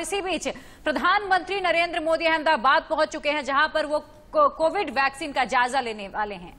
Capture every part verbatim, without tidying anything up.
इसी बीच प्रधानमंत्री नरेंद्र मोदी अहमदाबाद पहुंच चुके हैं, जहां पर वो कोविड वैक्सीन का जायजा लेने वाले हैं।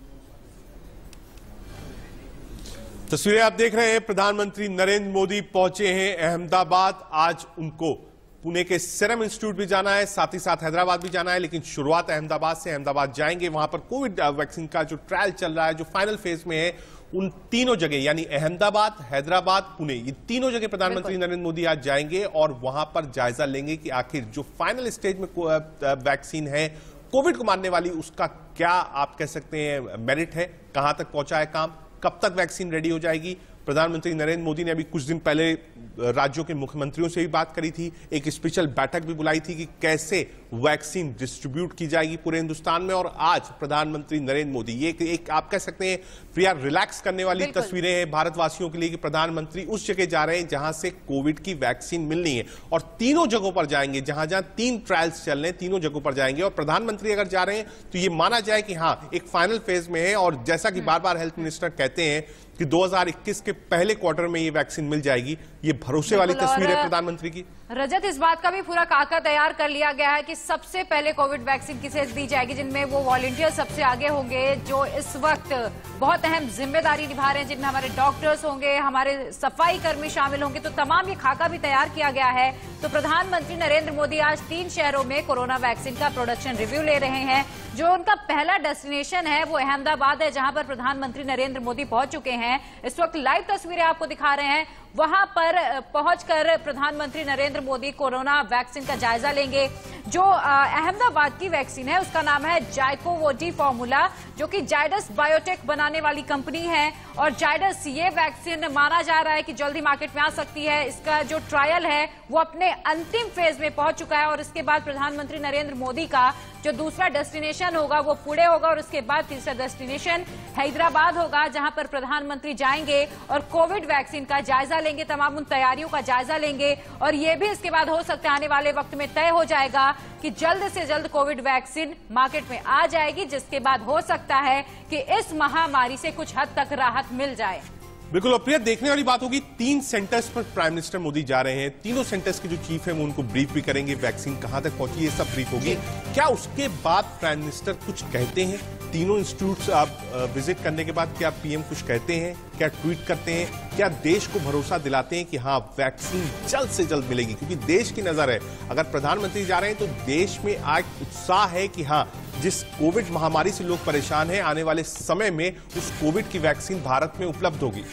तस्वीरें आप देख रहे हैं, प्रधानमंत्री नरेंद्र मोदी पहुंचे हैं अहमदाबाद। आज उनको पुणे के सीरम इंस्टीट्यूट भी जाना है, साथ ही साथ हैदराबाद भी जाना है, लेकिन शुरुआत अहमदाबाद से। अहमदाबाद जाएंगे, वहां पर कोविड वैक्सीन का जो ट्रायल चल रहा है, जो फाइनल फेज में है, उन तीनों जगह यानी अहमदाबाद, हैदराबाद, पुणे, ये तीनों जगह प्रधानमंत्री नरेंद्र मोदी आज जाएंगे और वहां पर जायजा लेंगे कि आखिर जो फाइनल स्टेज में वैक्सीन है कोविड को मारने वाली, उसका क्या आप कह सकते हैं मेरिट है, कहां तक पहुंचा है काम, कब तक वैक्सीन रेडी हो जाएगी। प्रधानमंत्री नरेंद्र मोदी ने अभी कुछ दिन पहले राज्यों के मुख्यमंत्रियों से भी बात करी थी, एक स्पेशल बैठक भी बुलाई थी कि कैसे वैक्सीन डिस्ट्रीब्यूट की जाएगी पूरे हिंदुस्तान में। और आज प्रधानमंत्री नरेंद्र मोदी, ये एक आप कह सकते हैं प्रिया रिलैक्स करने वाली तस्वीरें हैं भारतवासियों के लिए कि प्रधानमंत्री उस जगह जा रहे हैं जहां से कोविड की वैक्सीन मिलनी है और तीनों जगहों पर जाएंगे जहां जहां तीन ट्रायल्स चल रहे हैं, तीनों जगहों पर जाएंगे। और प्रधानमंत्री अगर जा रहे हैं तो ये माना जाए कि हाँ एक फाइनल फेज में है और जैसा कि बार बार हेल्थ मिनिस्टर कहते हैं कि दो हज़ार इक्कीस के पहले क्वार्टर में ये वैक्सीन मिल जाएगी। ये भरोसे वाली तस्वीर है प्रधानमंत्री की। रजत, इस बात का भी पूरा काका तैयार कर लिया गया है कि सबसे पहले कोविड वैक्सीन किसे दी जाएगी, जिनमें वो वॉलंटियर सबसे आगे होंगे जो इस वक्त बहुत अहम जिम्मेदारी निभा रहे हैं, जिनमें हमारे डॉक्टर्स होंगे, हमारे सफाई कर्मी शामिल होंगे। तो तमाम ये खाका भी तैयार किया गया है। तो प्रधानमंत्री नरेंद्र मोदी आज तीन शहरों में कोरोना वैक्सीन का प्रोडक्शन रिव्यू ले रहे हैं। जो उनका पहला डेस्टिनेशन है वो अहमदाबाद है, जहां पर प्रधानमंत्री नरेंद्र मोदी पहुंच चुके हैं। इस वक्त लाइव तस्वीरें आपको दिखा रहे हैं। वहां पर पहुंचकर प्रधानमंत्री नरेंद्र मोदी कोरोना वैक्सीन का जायजा लेंगे। जो अहमदाबाद की वैक्सीन है उसका नाम है जाइकोवोडी फॉर्मूला, जो कि जायडस बायोटेक बनाने वाली कंपनी है। और जायडस ये वैक्सीन माना जा रहा है कि जल्दी मार्केट में आ सकती है। इसका जो ट्रायल है वो अपने अंतिम फेज में पहुंच चुका है और इसके बाद प्रधानमंत्री नरेंद्र मोदी का जो दूसरा डेस्टिनेशन होगा वो पुणे होगा और उसके बाद तीसरा डेस्टिनेशन हैदराबाद होगा, जहां पर प्रधानमंत्री जाएंगे और कोविड वैक्सीन का जायजा लेंगे, तमाम उन तैयारियों का जायजा लेंगे। और ये भी इसके बाद हो सकता है आने वाले वक्त में तय हो जाएगा कि जल्द से जल्द कोविड वैक्सीन मार्केट में आ जाएगी, जिसके बाद हो सकता है कि इस महामारी से कुछ हद तक राहत मिल जाए। बिल्कुल। और प्रिया, देखने वाली बात होगी, तीन सेंटर्स पर प्राइम मिनिस्टर मोदी जा रहे हैं। तीनों सेंटर्स के जो चीफ हैं वो उनको ब्रीफ भी करेंगे, वैक्सीन कहां तक पहुंची, ये सब ब्रीफ होगी। क्या उसके बाद प्राइम मिनिस्टर कुछ कहते हैं? तीनों इंस्टीट्यूट्स आप विजिट करने के बाद क्या पीएम कुछ कहते हैं, क्या ट्वीट करते हैं, क्या देश को भरोसा दिलाते हैं कि हाँ वैक्सीन जल्द से जल्द मिलेगी? क्योंकि देश की नजर है, अगर प्रधानमंत्री जा रहे हैं तो देश में आज उत्साह है कि हाँ जिस कोविड महामारी से लोग परेशान हैं, आने वाले समय में उस कोविड की वैक्सीन भारत में उपलब्ध होगी।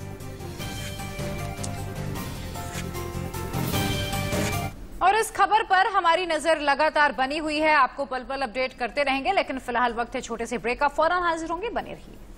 और इस खबर पर हमारी नजर लगातार बनी हुई है, आपको पल पल अपडेट करते रहेंगे। लेकिन फिलहाल वक्त है छोटे से ब्रेक का, फौरन हाजिर होंगे, बने रहिए।